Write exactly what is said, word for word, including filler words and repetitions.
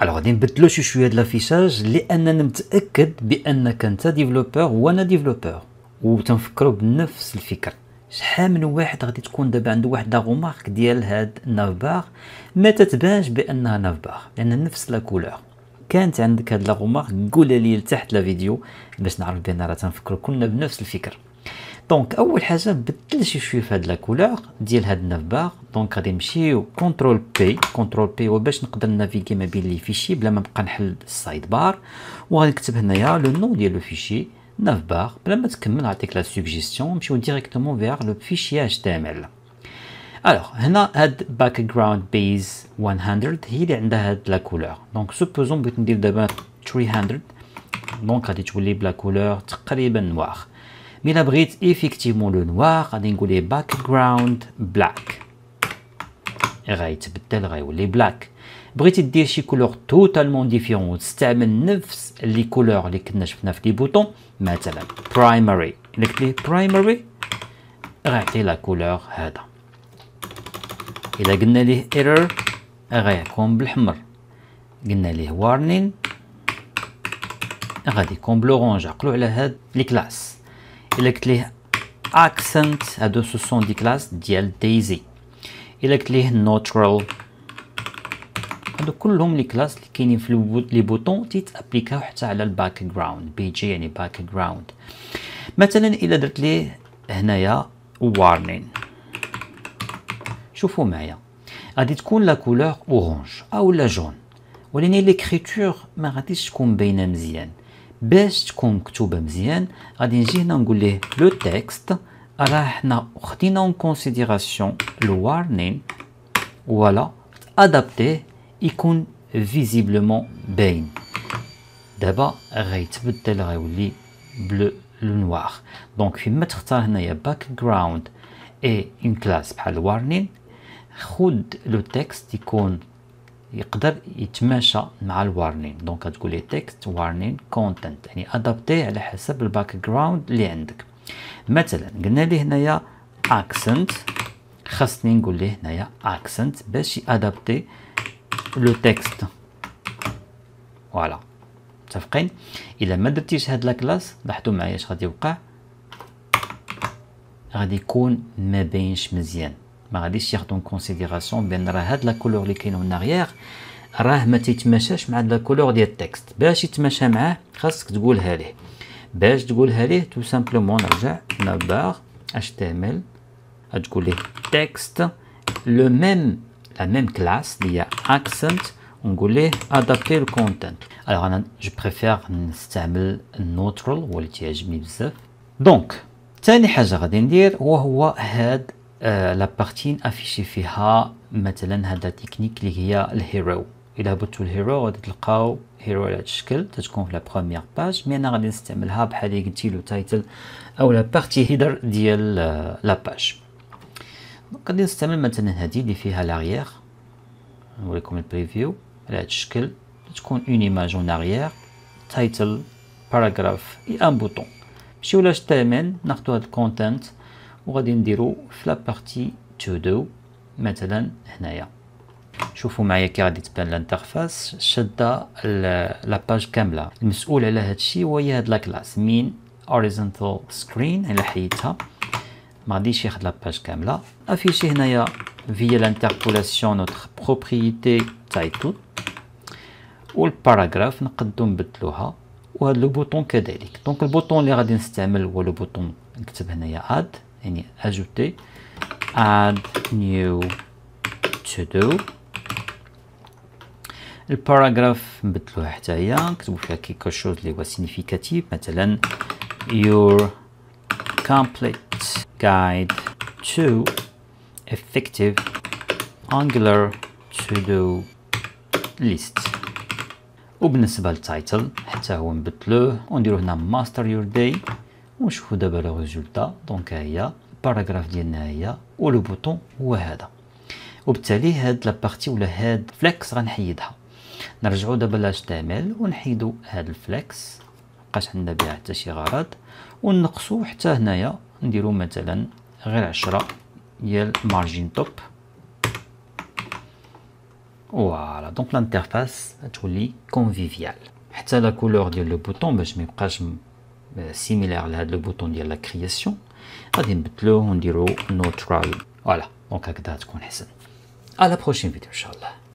الوغ غادي نبدلو شي شويه د لافيشاج لاننا متاكد بانك انت ديفلوبور وانا ديفلوبور وتنفكروا بنفس الفكر. شحال من واحد غادي تكون دابا عنده واحد لا غومارك ديال هاد النافبار ما تتبانش بانها نافبار لان نفس لا كولور. كانت عندك هاد لا غومارك قولها لي لتحت لا فيديو باش نعرف بان راه تنفكروا كلنا بنفس الفكر. دونك اول حاجه بدل شي شويه في هاد لا كولور ديال هاد النافبار. دونك غادي نمشيو كونترول بي. كونترول بي هو باش نقدر نافيغي ما بين لي فيشي بلا ما نبقى نحل السايد بار، وغادي نكتب هنايا لو نون ديال لو فيشي نافبار بلا ما تكمل. نعطيك لا سوجيستيون نمشيو ديريكتومون فيغ لو فيشي اتش تي ام ال. الوغ هنا هاد باك جراوند بيز مية هي اللي عندها هاد لا كولور. دونك سوبوزون بغيت ندير دابا ثلاثمية، دونك غادي تولي بلا كولور تقريبا نوار. مي الا بغيت ايفيكتيفمون لو نوار غادي نقول ليه باك جراوند بلاك، غيتبدل غيولي بلاك. بغيتي دير شي كولور توتالمون ديفيرون وتستعمل نفس لي كولور اللي كنا شفنا في لي بوطون، مثلا برايمري، الا قلت ليه برايمري غيعطي لا كولور هذا. الا قلنا ليه ايرور غيكون بالحمر، قلنا ليه وارنين غادي يكون بلورونج. عقلوا على هاد لي كلاس. الا قلت ليه اكسنت هادو سو سون دي كلاس ديال دايزي. الا قلت ليه نوترال هادو كلهم لي كلاس اللي كاينين في لي بوطون تيتابليكاو حتى على الباك جراوند. بي جي يعني باك جراوند. مثلا الا درت ليه هنايا وارنين، شوفوا معايا غادي تكون لا كولور اورانج او لا جون، ولكن ليكريتور ما غاديش تكون باينه مزيان. باش تكون مكتوبه مزيان غادي نجي هنا نقول ليه لو تكست راه حنا خدينا اون كونسيديراسيون لو وارنين ولا ادابتيه يكون فيزيبلمون باين. دابا غيتبدل غيولي بلو لو نوار. دونك فيما تختار هنايا باك جراوند اي اون كلاس بحال وارنين، خود لو تكست يكون يقدر يتماشى مع الوارنين. دونك غتقول لي تكست وارنين كونتنت يعني ادابتيه على حسب الباك جراوند اللي عندك. مثلا قلنا ليه هنايا اكسنت، خاصني نقول ليه هنايا اكسنت باش يادابتي لو تكست. فوالا متفقين. الا ما درتيش هاد لا كلاس لاحظوا معايا اش غادي يوقع، غادي يكون ما باينش مزيان. ما غاديش ياخذوا كونسيديراسيون بان راه هاد لا كولور اللي كاينه من اغيير راه ما تيتماشاش مع لا كولور ديال التكست. باش يتماشى معاه خاصك تقولها ليه. باش تقولها ليه تو سامبلومون نرجع نافبار اش تي ام ال، غتقول ليه تكست لو ميم لا ميم كلاس اللي هي اكسنت ونقول ليه ادابتي الكونتنت. الوغ انا جو بريفير نستعمل النوترال هو اللي تيعجبني بزاف. دونك ثاني حاجه غادي ندير وهو هاد آه لا بارتي افيشي فيها مثلا هذا تكنيك اللي هي الهيرو. الى هبطتوا الهيرو غادي تلقاو هيرو على هذا الشكل تتكون في لا بروميير باج، مي انا غادي نستعملها بحال اللي قلتي له تايتل او لا بارتي هيدر ديال آه لا باج. دونك غادي نستعمل مثلا هذه اللي فيها لاغيير، نوريكم البريفيو على هذا الشكل تكون اون ايماج اون اغيير تايتل باراغراف اي ان بوطون. نمشيو ل اتش تي ام ال ناخذوا هذا الكونتنت وغادي نديرو في لا بارتي تو دو مثلا هنايا. شوفوا معايا كي غادي تبان الانترفاس شاده لا باج كامله. المسؤول على هذا الشيء هو هاد لا كلاس مين هوريزونتال سكرين. الا حيدتها ما غاديش ياخذ لا باج كامله. افيشي هنايا فيا لانتربولاسيون نوتر بروبريتي تايتل والباراغراف نقدو نبدلوها وهذا لو بوطون كذلك. دونك البوطون اللي غادي نستعمل هو لو بوطون نكتب هنايا اد يعني اجوتي اد نيو تو دو. الباراغراف نبدلوها حتى هي نكتبو فيها كيكو شوز اللي هو سينيفيكاتيف مثلا your complete guide to effective angular to do list. وبالنسبه للتايتل حتى هو نبدلوه ونديرو هنا ماستر يور داي ونشوفو دابا لو ريزولتا. دونك ها هي الباراغراف ديالنا هي ولو بوطون هو هذا. وبالتالي هاد لابارتي ولا هاد فليكس غنحيدها. نرجعو دابا ل اتش تي ام ال ونحيدو هاد الفليكس مبقاش عندنا بها حتى شي غرض ونقصو حتى هنايا نديرو مثلا غير عشرة ديال مارجين توب. فوالا دونك لانترفاس تولي كونفيفيال. حتى لا كولور ديال لو بوطون باش ما يبقاش سيميلار لهاد لو بوطون ديال لا كرياسيون غادي نبدلوه ونديرو نوترال. فوالا دونك هكذا تكون حسن. على بروشين فيديو ان شاء الله.